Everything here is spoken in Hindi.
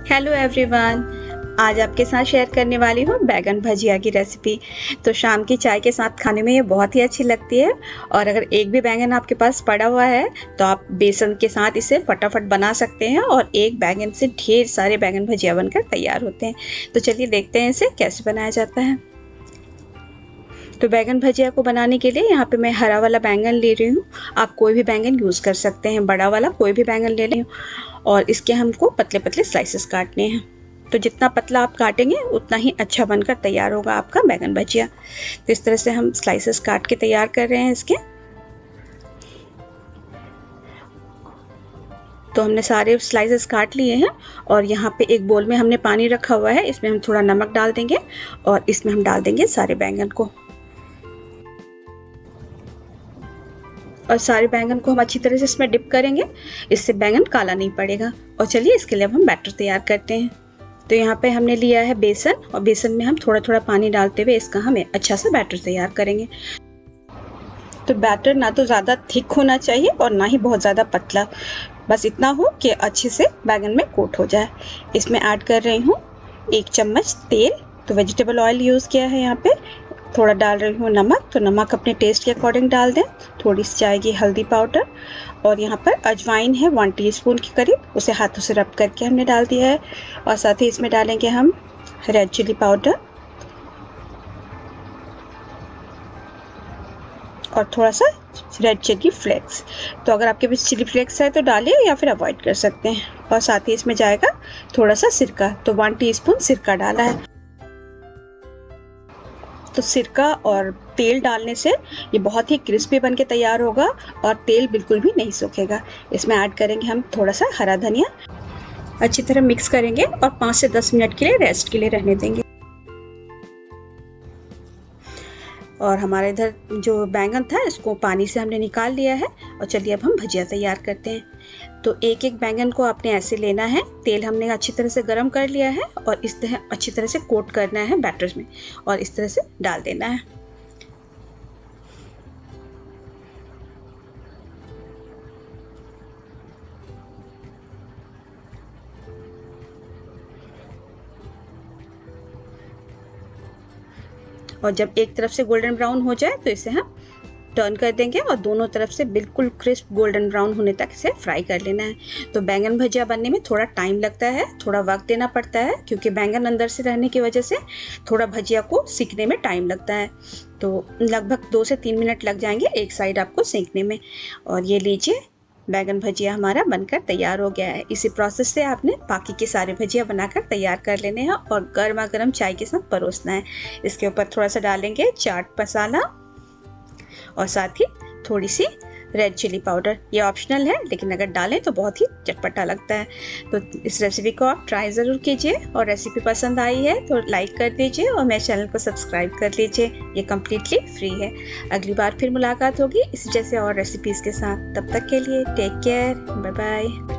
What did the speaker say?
हेलो एवरीवन, आज आपके साथ शेयर करने वाली हूँ बैगन भजिया की रेसिपी। तो शाम की चाय के साथ खाने में ये बहुत ही अच्छी लगती है। और अगर एक भी बैगन आपके पास पड़ा हुआ है तो आप बेसन के साथ इसे फटाफट बना सकते हैं और एक बैगन से ढेर सारे बैगन भजिया बनकर तैयार होते हैं। तो चलिए देखते हैं इसे कैसे बनाया जाता है। तो बैगन भजिया को बनाने के लिए यहाँ पे मैं हरा वाला बैंगन ले रही हूँ। आप कोई भी बैंगन यूज़ कर सकते हैं, बड़ा वाला कोई भी बैंगन ले रही हूँ। और इसके हमको पतले पतले स्लाइसेस काटने हैं। तो जितना पतला आप काटेंगे उतना ही अच्छा बनकर तैयार होगा आपका बैगन भजिया। तो इस तरह से हम स्लाइसेस काट के तैयार कर रहे हैं इसके। तो हमने सारे स्लाइसेस काट लिए हैं और यहाँ पे एक बोल में हमने पानी रखा हुआ है। इसमें हम थोड़ा नमक डाल देंगे और इसमें हम डाल देंगे सारे बैंगन को। और सारे बैंगन को हम अच्छी तरह से इसमें डिप करेंगे, इससे बैंगन काला नहीं पड़ेगा। और चलिए इसके लिए अब हम बैटर तैयार करते हैं। तो यहाँ पे हमने लिया है बेसन और बेसन में हम थोड़ा थोड़ा पानी डालते हुए इसका हमें अच्छा सा बैटर तैयार करेंगे। तो बैटर ना तो ज़्यादा थिक होना चाहिए और ना ही बहुत ज़्यादा पतला, बस इतना हो कि अच्छे से बैगन में कोट हो जाए। इसमें ऐड कर रही हूँ 1 चम्मच तेल। तो वेजिटेबल ऑयल यूज़ किया है यहाँ पे। थोड़ा डाल रही हूँ नमक, तो नमक अपने टेस्ट के अकॉर्डिंग डाल दें। थोड़ी सी जाएगी हल्दी पाउडर और यहाँ पर अजवाइन है 1 टीस्पून के करीब, उसे हाथों से रब करके हमने डाल दिया है। और साथ ही इसमें डालेंगे हम रेड चिली पाउडर और थोड़ा सा रेड चिली फ्लेक्स। तो अगर आपके पास चिली फ्लेक्स है तो डालिए या फिर अवॉइड कर सकते हैं। और साथ ही इसमें जाएगा थोड़ा सा सिरका, तो 1 टीस्पून सिरका डाला है। तो सिरका और तेल डालने से ये बहुत ही क्रिस्पी बन के तैयार होगा और तेल बिल्कुल भी नहीं सूखेगा। इसमें ऐड करेंगे हम थोड़ा सा हरा धनिया, अच्छी तरह मिक्स करेंगे और 5 से 10 मिनट के लिए रेस्ट के लिए रहने देंगे। और हमारे इधर जो बैंगन था इसको पानी से हमने निकाल लिया है। और चलिए अब हम भजिया तैयार करते हैं। तो एक एक बैंगन को आपने ऐसे लेना है। तेल हमने अच्छी तरह से गरम कर लिया है और इस तरह अच्छी तरह से कोट करना है बैटर में और इस तरह से डाल देना है। और जब एक तरफ से गोल्डन ब्राउन हो जाए तो इसे हम टर्न कर देंगे और दोनों तरफ से बिल्कुल क्रिस्प गोल्डन ब्राउन होने तक इसे फ्राई कर लेना है। तो बैंगन भजिया बनने में थोड़ा टाइम लगता है, थोड़ा वक्त देना पड़ता है, क्योंकि बैंगन अंदर से रहने की वजह से थोड़ा भजिया को सीखने में टाइम लगता है। तो लगभग 2 से 3 मिनट लग जाएंगे एक साइड आपको सेंकने में। और ये लीजिए बैगन भजिया हमारा बनकर तैयार हो गया है। इसी प्रोसेस से आपने बाकी के सारे भजिया बनाकर तैयार कर लेने हैं और गर्मा गर्म चाय के साथ परोसना है। इसके ऊपर थोड़ा सा डालेंगे चाट मसाला और साथ ही थोड़ी सी रेड चिली पाउडर। ये ऑप्शनल है, लेकिन अगर डालें तो बहुत ही चटपटा लगता है। तो इस रेसिपी को आप ट्राई ज़रूर कीजिए और रेसिपी पसंद आई है तो लाइक कर दीजिए और मेरे चैनल को सब्सक्राइब कर लीजिए। ये कम्प्लीटली फ्री है। अगली बार फिर मुलाकात होगी इसी जैसे और रेसिपीज़ के साथ। तब तक के लिए टेक केयर, बाय बाय।